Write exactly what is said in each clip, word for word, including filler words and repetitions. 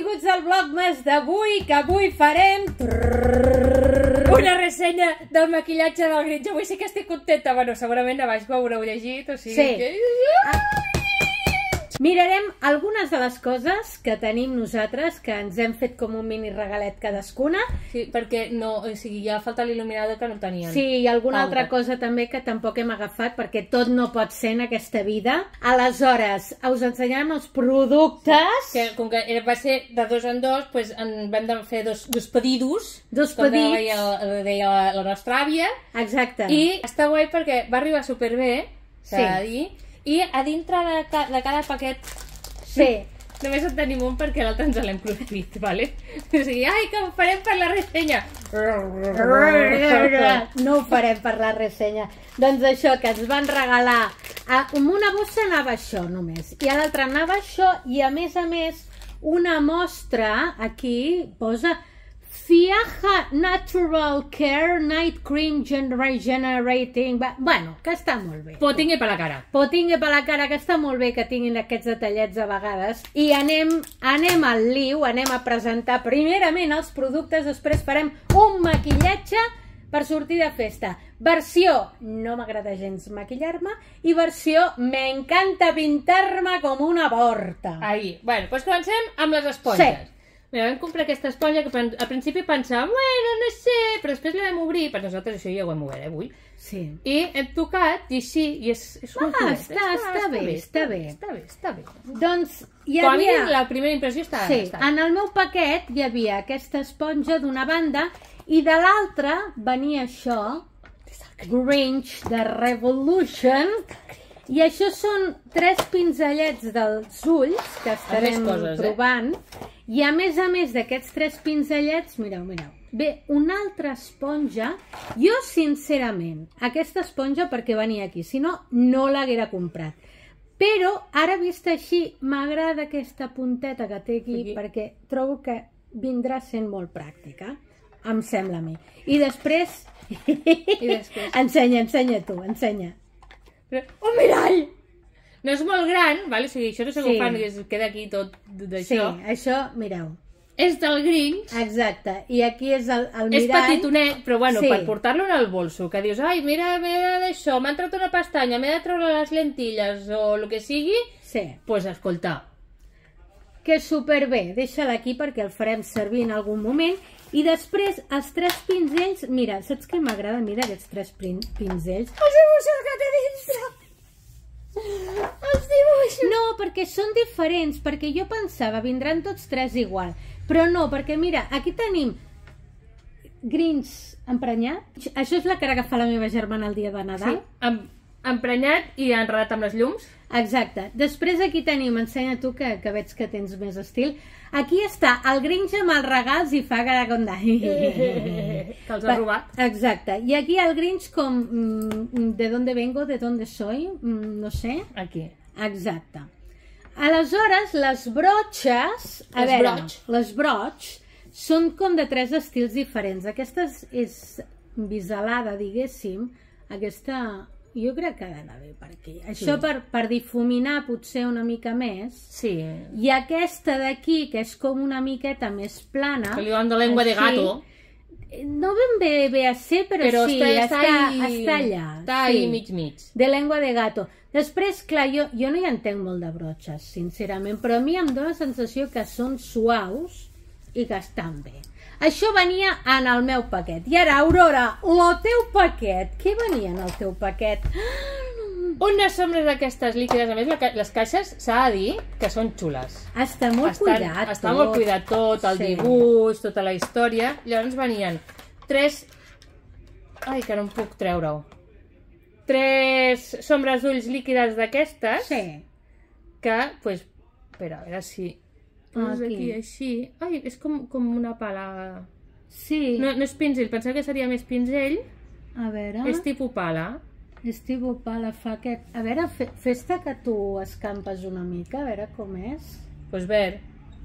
benvinguts al Vlogmas d'avui, que avui farem... una ressenya del maquillatge del Grinch. Avui sí que estic contenta. Bueno, segurament abans ho haureu llegit, o sigui Sí. que... Mirarem algunes de les coses que tenim nosaltres, que ens hem fet com un mini regalet cadascuna. Sí, perquè no, o sigui, ja falta l'il·luminador que no teníem. Sí, i alguna Falta. altra cosa també que tampoc hem agafat, perquè tot no pot ser en aquesta vida. Aleshores, us ensenyarem els productes. Que, com que era- va ser de dos en dos, doncs en vam de fer dos, dos pedidos. Dos com pedits. deia, deia la, la nostra àvia. Exacte. I està guai perquè va arribar superbé, s'ha Sí. de dir. I a dintre de, ca, de cada paquet Sí. només en tenim un perquè l'altre ens l'hem cruspit, vale? O sigui, ai, que ho farem per la ressenya. No ho farem per la ressenya. Doncs això, que ens van regalar. Amb una bossa anava això només, i a l'altra anava això, i a més a més una mostra, aquí posa Fiaja Natural Care Night Cream Regenerating. Bueno, que està molt bé. Potingue per la cara. Potingue per la cara, que està molt bé que tinguin aquests detallets a vegades. I anem, anem al liu, anem a presentar primerament els productes, després farem un maquillatge per sortir de festa. Versió, no m'agrada gens maquillar-me, i versió, m'encanta pintar-me com una porta. Ahí. Bueno, doncs comencem amb les esponges. Sí. Mira, vam comprar aquesta esponja que pen- al principi pensàvem, bueno, no sé, però després la vam obrir, per nosaltres això ja ho hem obert, eh, avui. Sí. I hem tocat, i sí, i és, és Ah, una està- està bé, està bé. Està bé, està bé. Doncs hi Com a mínim, havia... la primera impressió està... Sí, està bé. en el meu paquet hi havia aquesta esponja d'una banda i de l'altra venia això, Grinch de Revolution, i això són tres pinzellets dels ulls que estarem coses, eh? provant, i a més a més d'aquests tres pinzellets, mireu, mireu, ve una altra esponja. Jo, sincerament, aquesta esponja perquè venia aquí, si no, no l'haguera comprat. Però, ara vista així, m'agrada aquesta punteta que té aquí, Aquí. perquè trobo que vindrà sent molt pràctica, em sembla a mi. I després... I després? Ensenya, ensenya tu, ensenya. Però, un mirall! No és molt gran, vale? O sigui, això no sé com Sí. fan, que es queda aquí tot Sí, d'això. això, mireu. És del Grinch. Exacte, i aquí és el, el És mirall. petitonet, però bueno, Sí. per portar-lo en el bolso, que dius, ai, mira, mira d'això, m'ha entrat una pestanya, m'he de treure les lentilles o el que sigui, Sí, doncs pues, escolta, que superbé. Deixa-la aquí perquè el farem servir en algun moment. I després, els tres pinzells... Mira, saps què m'agrada a mi d'aquests tres pin pinzells? els dibuixos que té dintre! Els dibuixos! No, perquè són diferents, perquè jo pensava, vindran tots tres igual. Però no, perquè mira, aquí tenim Grinch emprenyat. Això és la cara que fa la meva germana el dia de Sí, Nadal. em, emprenyat i enredat amb les llums. Exacte. Després aquí tenim, ensenya tu que, que veig que tens més estil. Aquí està el Grinch amb els regals i fa garagonda. Que els ha robat. Exacte. I aquí el Grinch com mm, de dónde vengo, de dónde soy, mm, no sé. Aquí. Exacte. Aleshores, les brotxes... A Les veure, broch. les broch són com de tres estils diferents. Aquesta és, és biselada, diguéssim. Aquesta... Jo crec que ha d'anar bé per aquí. Això per, per difuminar potser una mica més. Sí. I aquesta d'aquí, que és com una miqueta més plana... Que li van de lengua de així, gato. no ben bé ve a ser, però, Però sí, està, està, està, ahí, està allà. Està sí. ahí mig mig. De lengua de gato. Després, clar, jo, jo no hi entenc molt de brotxes, sincerament, però a mi em dóna la sensació que són suaus i que estan bé. Això venia en el meu paquet. I ara, Aurora, el teu paquet, què venia en el teu paquet? Unes sombres d'aquestes líquides, a més, la ca- les caixes s'ha de dir que són xules. Està molt Estan- cuidat Està tot. molt cuidat tot, el Sí. dibuix, tota la història. Llavors venien tres... Ai, que no em puc treure-ho. Tres sombres d'ulls líquides d'aquestes. Sí. Que, pues, espera, a veure si... Poses Aquí. aquí així... Ai, és com, com una pala... Sí. No, no és pinzell, pensava que seria més pinzell. A veure... És tipus pala. Estivo pala fa aquest... A veure, fe, fes-te que tu escampes una mica, a veure com és. Pues ver.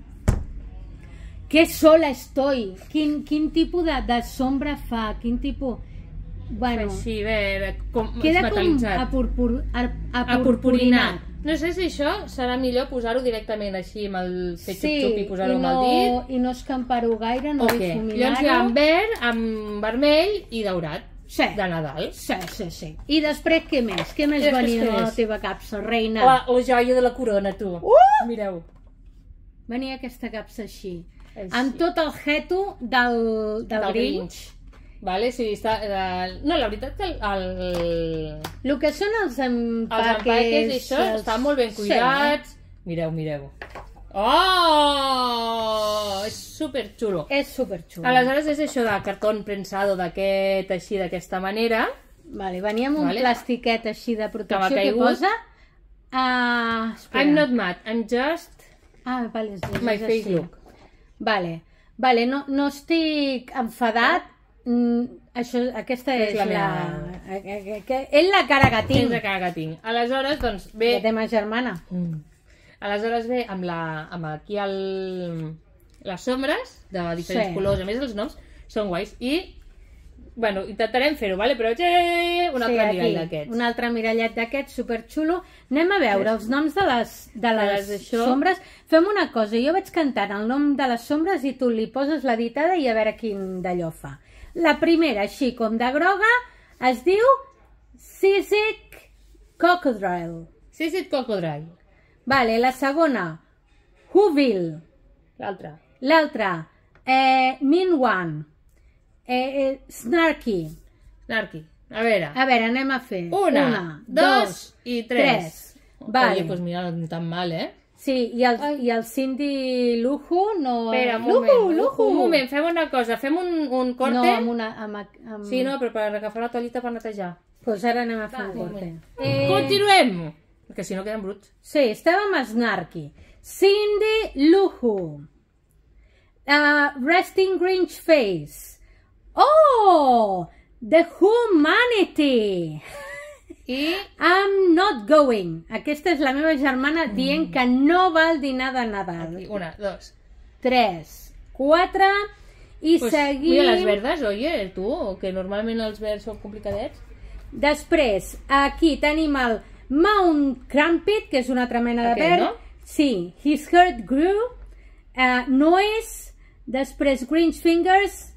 Que sola estoy! Quin, quin tipus de, de sombra fa? Quin tipus... Bueno, Així, ver, com queda com metalitzat. apurpur, a, Apurpurinat. No sé si això serà millor posar-ho directament així amb el fet Sí, xup-xup i posar-ho i amb el no, dit. i no escampar-ho gaire, no O què? difuminar-ho. Llavors hi ha amb verd, amb vermell i daurat. Sí. De Nadal. Sí, sí, sí. I després què més? Què més I després venia què a la més? teva capsa, reina? La, la joia de la corona, tu. Uh! Mireu. Venia aquesta capsa així. Així. Amb tot el jeto del, del, Del Grinch. Vale, sí, està... Eh, no, la veritat que el... el... El que són els empaques... Els empaques i això els- estan molt ben Sí. cuidats. Mireu, mireu. Oh! És superxulo. És superxulo. Aleshores és això de cartó prensado d'aquest, així, d'aquesta manera. Vale, venia amb un Vale. plastiquet així de protecció Que m'ha que caigut. posa... Ah, espera. I'm not mad, I'm just Ah, vale, és, my és face així. look. Vale, vale, no, no estic enfadat. Mm, això, aquesta És és, la la... meva. eh, eh, que- És la cara que tinc. Tens la cara que tinc. Aleshores, doncs, ve... La teva germana. Mm. Aleshores ve amb, la, amb aquí el, les sombres de diferents Sí. colors, a més els noms són guais i bueno, intentarem fer-ho, vale? Però txê, un altre aquí, mirall d'aquests. un altre mirallet d'aquests, superxulo. Anem a veure els noms de les, de les les d'això. sombres. Fem una cosa, jo vaig cantant el nom de les sombres i tu li poses la ditada i a veure quin d'allò fa. La primera, així com de groga, es diu Sissic Cocodrile. Sí, sí, Cocodrile. Vale, la segona, Whoville. L'altra. L'altra, eh, Mean One. Eh, eh, Snarky. Narqui. A veure. A veure, anem a fer. Una, Una dos i tres. Vale. Oye, pues mira, no tan mal, eh? Sí, i el, i el Cindy Lujo no... Espera, un Lujo, moment, Lujo. un moment, fem una cosa, fem un, un corte. No, amb una... Amb, amb... Sí, no, però per agafar la toallita per netejar. Pues ara anem a fer un corte. Eh... Continuem! Perquè si no queden bruts. Sí, estàvem a Snarky. Cindy Lujo. Uh, Resting Grinch Face. Oh! The Humanity. I I'm not going. Aquesta és la meva germana dient que no va al dinar de Nadal. aquí, una, dos. Tres, quatre i Pues, seguim... mira, les verdes, oye, tu, que normalment els verds són complicadets. Després, aquí tenim el Mount Crumpet, que és una altra mena de Aquest, verd. no? Sí, His Heart Grew, uh, Noise, després Grinch Fingers,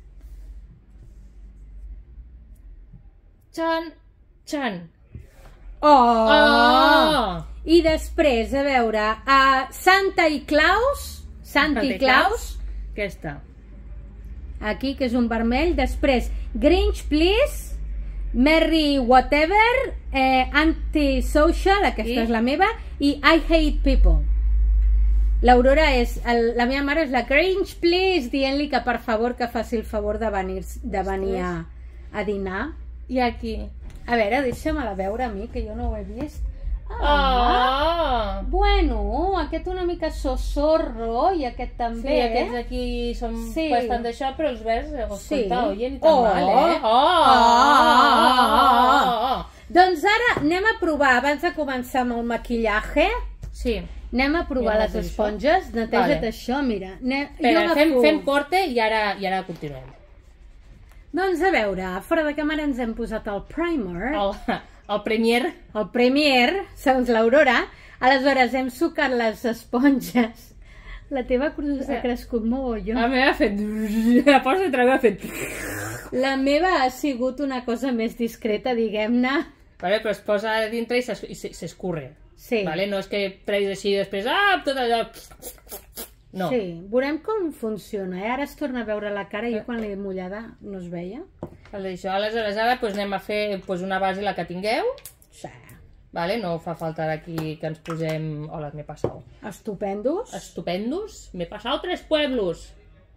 Chan, chan. oh! Oh! I després, a veure, uh, Santa i Claus, Santa i Claus, Aquesta. aquí, que és un vermell. Després, Grinch Please, Merry Whatever, eh, Antisocial, aquesta I? és la meva, i I Hate People. L'Aurora és, el, la meva mare és la Grinch Please, dient-li que per favor que faci el favor de venir, de venir a, a dinar. I aquí. A veure, deixa'm-la veure a mi, que jo no ho he vist. Ah, Ah! bueno, aquest una mica sosorro i aquest també. Sí, aquests aquí són Sí. bastant d'això, però els verds, escolta, Sí. oye, ni tan Oh. mal, eh? Oh! Ah. Oh! Oh! Doncs ara anem a provar, abans de començar amb el maquillatge, Sí. anem a provar Anem a les fer això. esponges. Neteja't Vale. això, mira. Ne Espera, jo fem, agafo- fem corte i ara, i ara continuem. Doncs a veure, fora de càmera ens hem posat el primer, el, El, el premier... el Premier, segons l'Aurora. Aleshores hem sucat les esponges. La teva cruz ha crescut mogollon. La meva ha fet... La posa i treu ha fet... La meva ha sigut una cosa més discreta, diguem-ne. Vale, però es posa a dintre i s'es- i s'es- s'escurre. Sí. Vale? No és que treguis així i després... Ah, tot allò... No. Sí, veurem com funciona. Eh? Ara es torna a veure la cara, jo quan l'he mullada no es veia. Vale, això. Aleshores, ara doncs, anem a fer doncs, una base, la que tingueu. Sí. Vale? No fa falta ara aquí que ens posem... Hola, m'he passat. Estupendos. Estupendos. M'he passat tres pueblos.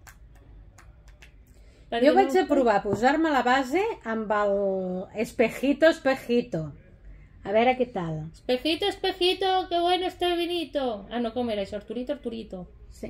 Jo vaig a provar a posar-me la base amb el espejito, espejito. A veure què tal. Espejito, espejito, qué bueno este vinito. Ah, no, com era això? Arturito, Arturito. Sí.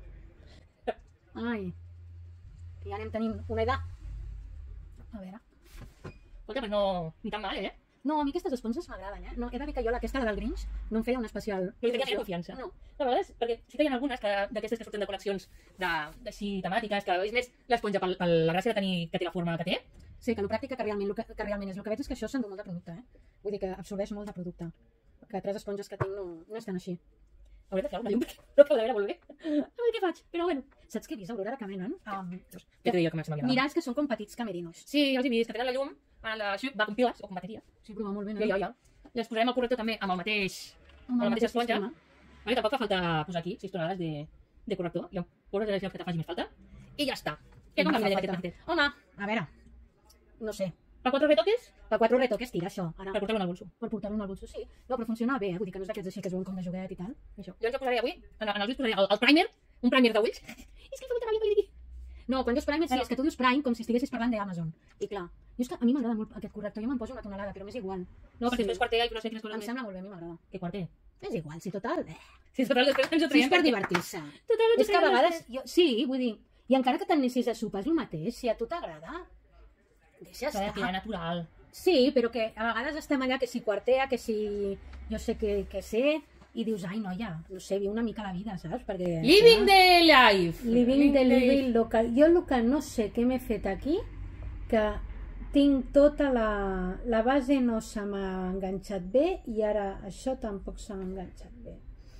Ai. Ja anem tenint una edat. A veure. Escolta, però no... Ni tan mal, eh? No, a mi aquestes esponges m'agraden, eh? No, he de dir que jo aquesta, la del Grinch, no em feia una especial... No li tenia gaire confiança. No. De vegades, perquè sí que hi ha algunes que d'aquestes que surten de col·leccions d'així temàtiques, que és més l'esponja per, per la gràcia de tenir que té la forma que té. Sí, que el pràctic que realment, que, que realment és. El que veig és que això s'endú molt de producte, eh? Vull dir que absorbeix molt de producte. que tres esponges que tinc no, no estan així. Hauré de fer alguna llum perquè no acabo de veure molt bé. A veure què faig, però bueno. Saps què he vist, Aurora, que venen? Um, Què t'he dit jo que m'agrada? miralls que són com petits camerinos. Sí, ja els he vist, que tenen la llum, van a la... així, va com piles o com bateria. Sí, però va molt bé, no? Ja, ja, ja. I els posarem al corrector també amb el mateix... amb la mateixa esponja. Vale, tampoc fa falta posar aquí sis tonelades de, de corrector. I em poses els que te faci més falta. I ja està. Què com fa falta? Home, a veure, no sé. per quatre retoques, Per quatre retoques tira això. Ara, per portar-lo en el bolso. per portar-lo en el bolso, sí. No, però funciona bé, eh? Vull dir que no és d'aquests així que es veuen com de joguet i tal. Això. Jo ens posaré avui, en, en els ulls posaré el, el primer, un primer d'ulls. És que em fa molta ràbia que li digui. No, quan dius Prime, sí, és que tu dius Prime com si estiguessis parlant d'Amazon. I clar, jo és que a mi m'agrada molt aquest corrector, jo me'n poso una tonelada, però m'és igual. No, perquè Sí. fes quarter i no sé quines coses Em més. sembla molt bé, a mi m'agrada. Què quarter? És igual, si total... Eh. Si total després ens ho Sí, traiem. és per divertir-se. Total, ens ho És que a traiem vegades... després. Jo, sí, vull dir... I encara que t'anessis a sopar és el mateix, si a tu t'agrada, deixa S'ha de estar. tirar natural. Sí, però que a vegades estem allà que si quartea, que si... Jo sé que, que sé... I dius, ai, noia, no sé, viu una mica la vida, saps? Perquè... Living the life. Living the living local. Jo el que no sé què m'he fet aquí, que tinc tota la... La base no se m'ha enganxat bé i ara això tampoc se m'ha enganxat bé.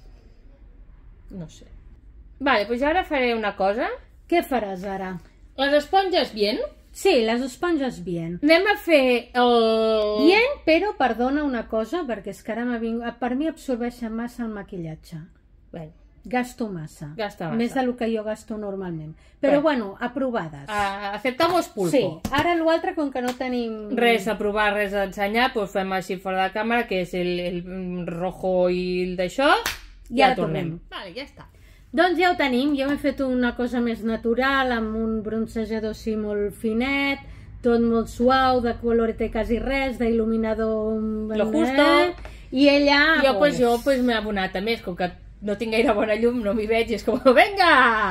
No sé. Vale, doncs ara faré una cosa. Què faràs ara? Les esponges bien. Sí, les esponges bien. Anem a fer el... Bien, però perdona una cosa, perquè és que ara m'ha vingut... Per mi absorbeixen massa el maquillatge. Bueno, Gasto massa. Gasta massa. Més del que jo gasto normalment. Però Bé. bueno, aprovades. uh, aceptamos pulpo. Sí, ara l'altre, com que no tenim... Res a provar, res a ensenyar, doncs fem així fora de càmera, que és el, el rojo i el d'això, I ara tornem. Vale, ja està. Doncs ja ho tenim, jo m'he fet una cosa més natural, amb un bronzejador així molt finet, tot molt suau, de colorete quasi res, d'il·luminador... Lo justo. I ella... Jo, pues, jo pues, m'he abonat a més, com que no tinc gaire bona llum, no m'hi veig, i és com, venga!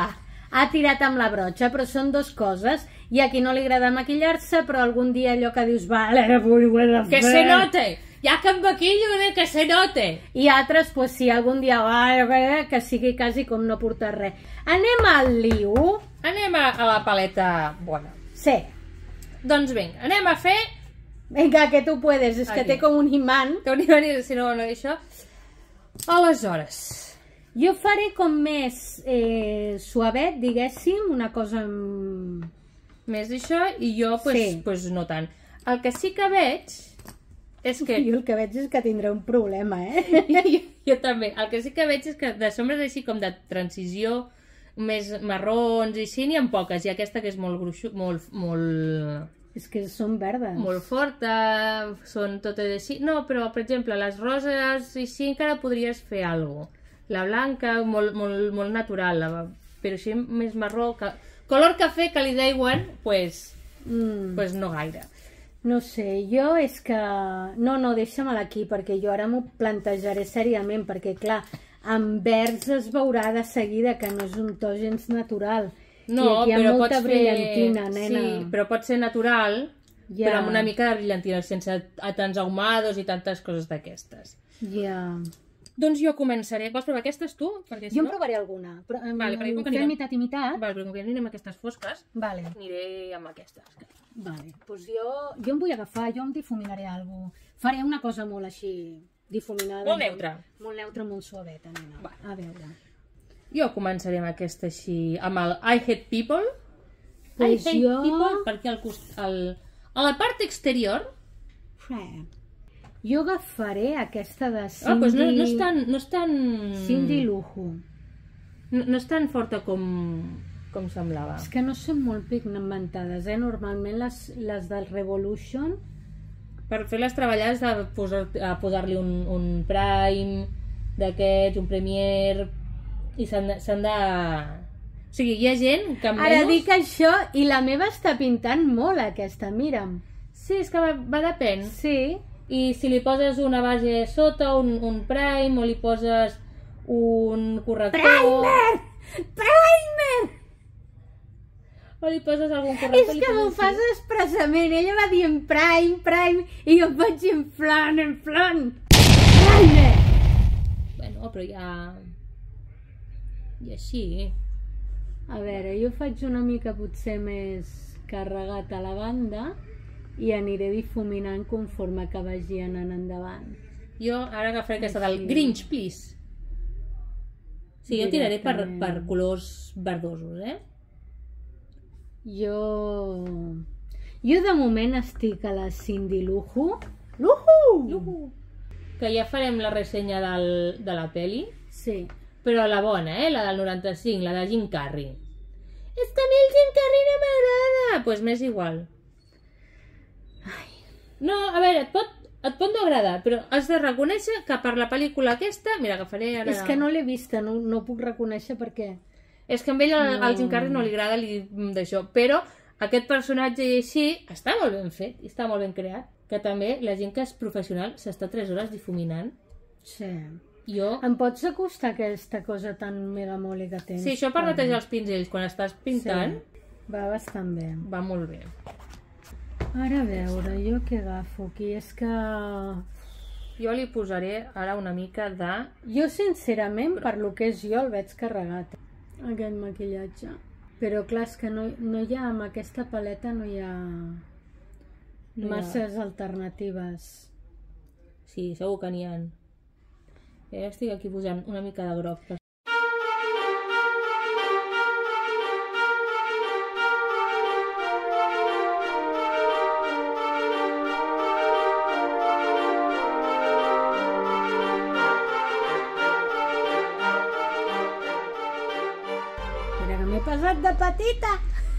Ha tirat amb la brotxa, però són dues coses. Hi ha qui no li agrada maquillar-se, però algun dia allò que dius, vale, avui ho he de fer. Que se note! Ja que em maquillo, eh, que se note! I altres, pues sí, algun dia va, que sigui quasi com no portar res. Anem al liu. Anem a, a la paleta bona. Sí. Doncs vinga, anem a fer... Vinga, que tu puedes, és que Aquí. té com un imant. Que un imant, si no, no això... Aleshores... Jo faré com més eh, suavet, diguéssim, una cosa... Amb... Més això, i jo, pues, Sí. pues no tant. El que sí que veig és que... Jo el que veig és que tindré un problema, eh? jo, jo també. El que sí que veig és que de sombres així com de transició, més marrons i així, n'hi ha poques. I aquesta que és molt gruixut, molt, molt, És que són verdes. molt forta, són totes així. No, però, per exemple, les roses i així encara podries fer alguna cosa. La blanca, molt, molt, molt natural, la, però així més marró. Que... Color cafè que li diuen, pues, Mm. pues no gaire. No sé, jo és que... No, no, deixa-me'l aquí, perquè jo ara m'ho plantejaré seriament, perquè, clar, amb verds es veurà de seguida que no és un to gens natural. No, I aquí hi ha però molta pots brillantina, fer... nena. Sí, però pot ser natural, Ja. però amb una mica de brillantina, sense a tants ahumados i tantes coses d'aquestes. Ja... Doncs jo començaré. Vols provar aquestes tu? Perquè si Jo en no... provaré alguna. Però, em, Vale, perquè com que fem anirem- mitat i mitat. Vale, però com que anirem amb aquestes fosques, Vale. aniré amb aquestes. Vale, doncs jo, jo em vull agafar, jo em difuminaré alguna cosa. Faré una cosa molt així, difuminada. Molt neutra. Molt neutra, molt suaveta, nena. Va. A veure. Jo començaré amb aquesta així, amb el I Hate People. Pues I Hate jo- People, perquè al cost... Al... a la part exterior... Re. Jo agafaré aquesta de Cindy... Ah, doncs no, no és tan... No és tan... Cindy Lujo. No, no és tan forta com, com semblava. És que no són molt pigmentades, eh? Normalment les, les del Revolution... Per fer les treballades de posar, a posar-li un, un prime d'aquests, un premier, i s'han de, s'han de... O sigui, hi ha gent que amb Ara menys... dic això i la meva està pintant molt aquesta, mira'm. Sí, és que va, va depèn. Sí. I si li poses una base sota, un, un prime, o li poses un corrector... Primer! Primer! O li poses algun corrector... És li que m'ho poses fas així. expressament. Ella va dient prime, prime, i jo em vaig inflant, inflant. Primer! Bueno, però ja... I així... A veure, jo faig una mica potser més carregat a la banda i aniré difuminant conforme que vagi anant endavant. Jo ara agafaré aquesta del Grinch, please. Sí, jo tiraré per, per colors verdosos, eh? Jo... Jo de moment estic a la Cindy Luhu. Luhu! Luhu! Que ja farem la ressenya del, de la peli. Sí. Però la bona, eh? La del noranta-cinc, la de Jim Carrey. És que a mi el Jim Carrey no m'agrada! Doncs pues m'és igual. Ai. No, a veure, et pot, et pot no agradar, però has de reconèixer que per la pel·lícula aquesta... Mira, agafaré ara... És que no l'he vista, no, no puc reconèixer per què. És que a ell al, No. al Jim Carrey no li agrada li, d'això, però aquest personatge i així està molt ben fet, i està molt ben creat. Que també la gent que és professional s'està tres hores difuminant. Sí. Jo... Em pots acostar aquesta cosa tan megamoli que tens? Sí, això per netejar els pinzells quan estàs pintant Sí. Va bastant bé. va molt bé. Ara a veure, jo què agafo aquí? És que... Jo li posaré ara una mica de... Jo sincerament, per lo que és jo, el veig carregat, aquest maquillatge. Però clar, és que no, no hi ha, amb aquesta paleta no hi ha No hi ha. masses alternatives. Sí, segur que n'hi ha. Jo estic aquí posant una mica de groc. Per... Mira que m'he passat de petita!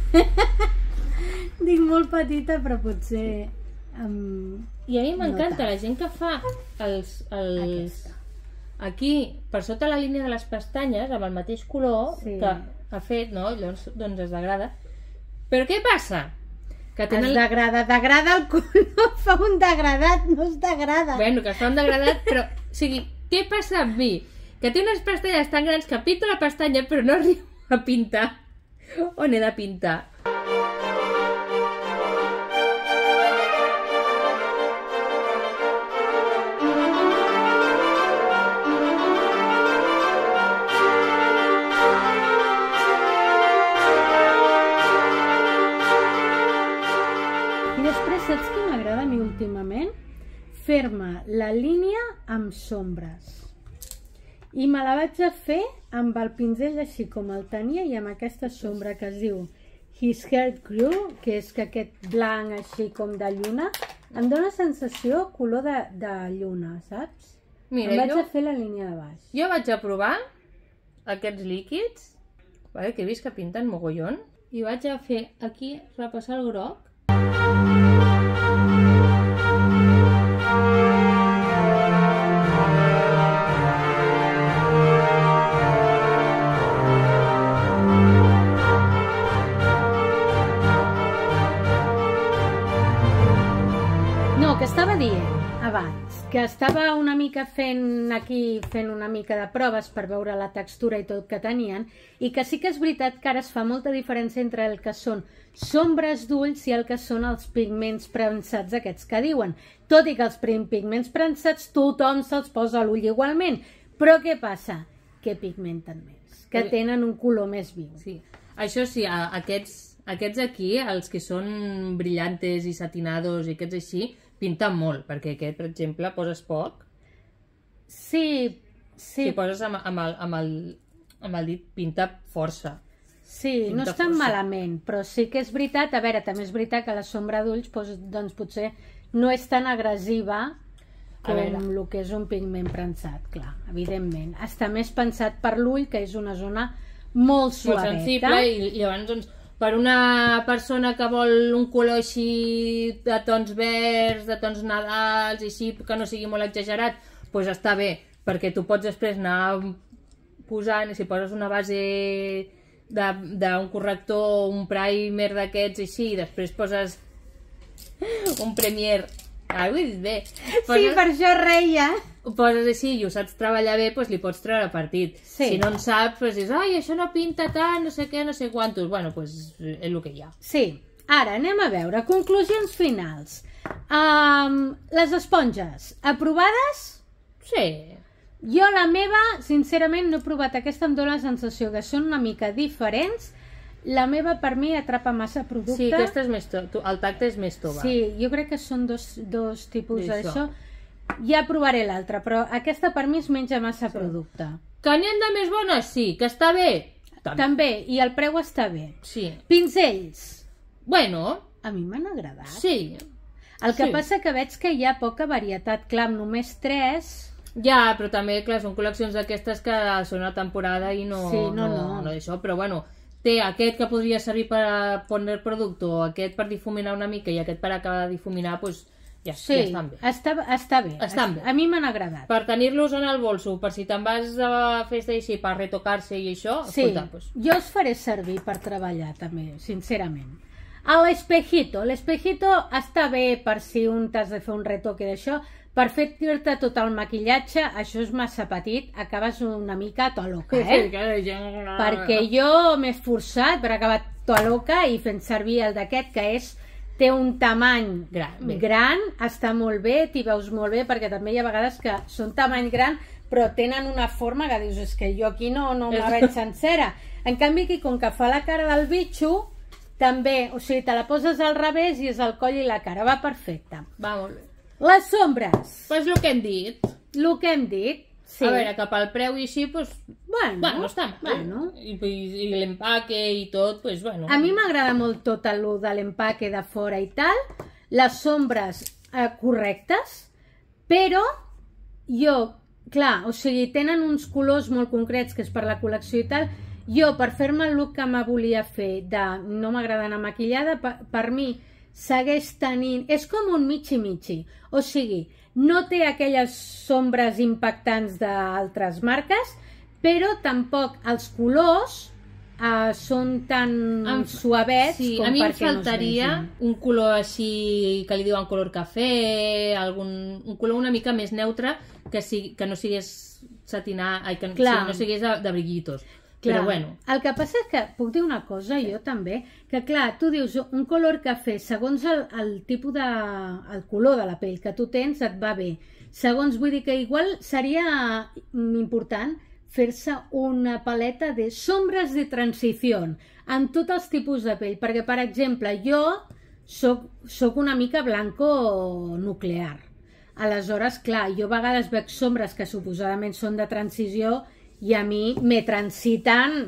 Dic molt petita, però potser... Um, I a mi m'encanta no la gent que fa els... els... Aquesta. Aquí, per sota la línia de les pestanyes, amb el mateix color Sí. que ha fet, no? Llavors, doncs es degrada. Però què passa? Que Es degrada, degrada el color, fa un degradat, no es degrada. Bueno, que es fa un degradat, però... O sigui, què passa amb mi? Que té unes pestanyes tan grans que pinto la pestanya, però no arribo a pintar on he de pintar. I després, saps què m'agrada a mi últimament? Fer-me la línia amb sombres. I me la vaig a fer amb el pinzell així com el tenia i amb aquesta sombra que es diu His Hair Grew, que és que aquest blanc així com de lluna em dóna sensació color de, de lluna, saps? Mira, em vaig jo, a fer la línia de baix. jo vaig a provar aquests líquids, vale, que he vist que pinten mogollon, i vaig a fer aquí, repassar el groc. No, que estava dient abans, que estava una mica fent aquí, fent una mica de proves per veure la textura i tot que tenien, i que sí que és veritat que ara es fa molta diferència entre el que són sombres d'ulls i el que són els pigments premsats aquests que diuen. Tot i que els pigments premsats tothom se'ls posa a l'ull igualment. Però què passa? Que pigmenten més, que tenen un color més viu. Sí. Això sí, a- aquests, aquests aquí, els que són brillantes i satinados i aquests així, pinten molt, perquè aquest, per exemple, poses poc. Sí, sí, Si poses amb, amb, el, amb, el, amb el dit, pinta força. sí, no pinta és tan força. malament, però sí que és veritat, a veure, també és veritat que la sombra d'ulls doncs, doncs potser no és tan agressiva A com veure. el que és un pigment premsat, clar, evidentment. Està més pensat per l'ull, que és una zona molt Molt suaveta. sensible i, i llavors, doncs, per una persona que vol un color així de tons verds, de tons nadals i així, que no sigui molt exagerat, doncs està bé, perquè tu pots després anar posant, i si poses una base d'un corrector, un primer d'aquests així, i després poses un premier, ah, ho he dit bé, Sí, poses, per això reia. ho poses així i ho saps treballar bé, doncs li pots treure partit. Sí. Si no en saps, doncs dius, ai, això no pinta tant, no sé què, no sé quantos. Bueno, doncs és el que hi ha. Sí, ara anem a veure, conclusions finals. Um, les esponges, aprovades? Sí. Jo la meva, sincerament, no he provat aquesta, em dóna la sensació que són una mica diferents. La meva, per mi, atrapa massa producte. Sí, aquesta és més to... tu- el tacte és més tova. Sí, jo crec que són dos, dos tipus D'això. d'això. ja provaré l'altra, però aquesta per mi es menja massa sí. producte. Que n'hi ha de més bones? Sí. Que està bé? També. També, i el preu està bé. Sí. Pinzells. Bueno. A mi m'han agradat. Sí. El que sí. passa que veig que hi ha poca varietat. Clar, amb només tres... Ja, però també, clar, són col·leccions d'aquestes que són a temporada i no... Sí, no, no. no. no d'això, però bueno, té aquest que podria servir per a poner producte, o aquest per difuminar una mica i aquest per acabar de difuminar, doncs ja, sí, ja estan bé. Està, està bé. Estan bé. A mi m'han agradat. Per tenir-los en el bolso, per si te'n vas a la festa i així, per retocar-se i això, sí, escolta, doncs... jo els faré servir per treballar també, sincerament. A l'espejito, l'espejito està bé per si un t'has de fer un retoque d'això. Per fer-te tot el maquillatge, això és massa petit, acabes una mica toa loca, eh? Perquè jo m'he esforçat per acabar toa loca i fent servir el d'aquest, que és té un tamany gran, gran, està molt bé, t'hi veus molt bé, perquè també hi ha vegades que són tamany gran, però tenen una forma que dius, és que jo aquí no, no me veig sencera. En canvi aquí, com que fa la cara del bitxo, també, o sigui, te la poses al revés i és el coll i la cara, va perfecte. Va molt bé. Les sombres. Pues el que hem dit. El que hem dit, sí. A veure, cap al preu i així, pues... Bueno, bueno està mal. Bueno. I, i, i l'empaque i tot, pues bueno. A mi m'agrada molt tot el de l'empaque de fora i tal, les sombres eh, correctes, però jo, clar, o sigui, tenen uns colors molt concrets que és per la col·lecció i tal, jo per fer-me el look que me volia fer de no m'agrada anar maquillada, per, per mi segueix tenint... És com un michi-michi. O sigui, no té aquelles sombres impactants d'altres marques, però tampoc els colors eh, són tan em... suavets sí, com perquè no es vegin. A mi em faltaria un color així que li diuen color cafè, algun, un color una mica més neutre que, si, que no sigués satinar, ai, que sí, no sigués de, de brillitos. Clar, però bueno. El que passa és que, puc dir una cosa, jo també, que clar, tu dius un color cafè, segons el, el tipus de... el color de la pell que tu tens, et va bé. Segons, vull dir que igual seria important fer-se una paleta de sombres de transició en tots els tipus de pell, perquè, per exemple, jo soc, soc una mica blanco nuclear. Aleshores, clar, jo a vegades veig sombres que suposadament són de transició i a mi me transitan...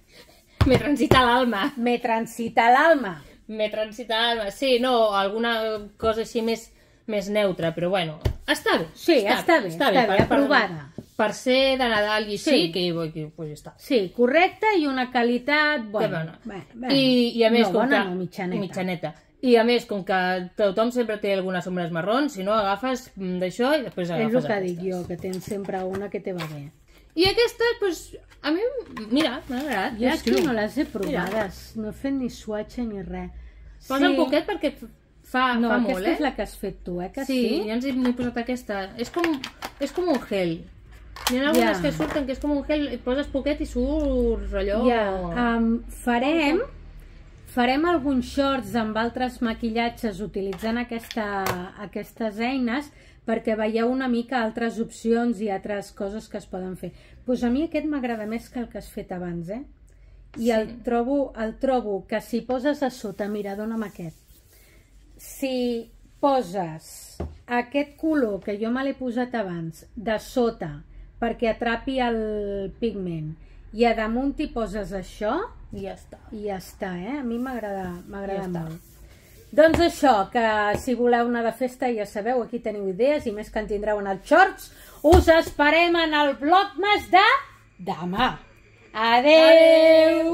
Me transita l'alma. Me transita l'alma. Me transita l'alma. Sí, no, alguna cosa així més, més neutra, però bueno, està bé. Sí, està, està bé, està bé, està bé, aprovada. Per, per ser de Nadal i així, sí. que, que pues està. Sí, correcta i una qualitat bona. Bé, bé. I, I a més, no, com bona, que... No, mitjaneta. mitjaneta. I a més, com que tothom sempre té algunes sombres marrons, si no agafes d'això i després agafes aquestes. És el que aquestes. dic jo, que tens sempre una que te va bé. I aquestes, doncs, a mi, mira, m'ha agradat. Jo és que no les he provades, mira. No he fet ni swatch ni res. Posa sí. un poquet perquè fa, no, fa molt, eh? No, aquesta és la que has fet tu, eh? Que sí, sí? Jo ens he posat aquesta. És com, és com un gel. Hi ha algunes ja. que surten que és com un gel, poses poquet i surts allò... Ja, um, farem... Farem alguns shorts amb altres maquillatges utilitzant aquesta, aquestes eines perquè veieu una mica altres opcions i altres coses que es poden fer. Pues a mi aquest m'agrada més que el que has fet abans, eh? I sí. el, trobo, el trobo que si poses a sota, mira, dona'm aquest. Si poses aquest color que jo me l'he posat abans de sota perquè atrapi el pigment i a damunt hi poses això i ja està. I ja està, eh? A mi m'agrada m'agrada ja molt. Doncs això, que si voleu anar de festa ja sabeu, aquí teniu idees i més que en tindreu en els shorts. Us esperem en el Vlogmas de demà. Adeu! Adeu!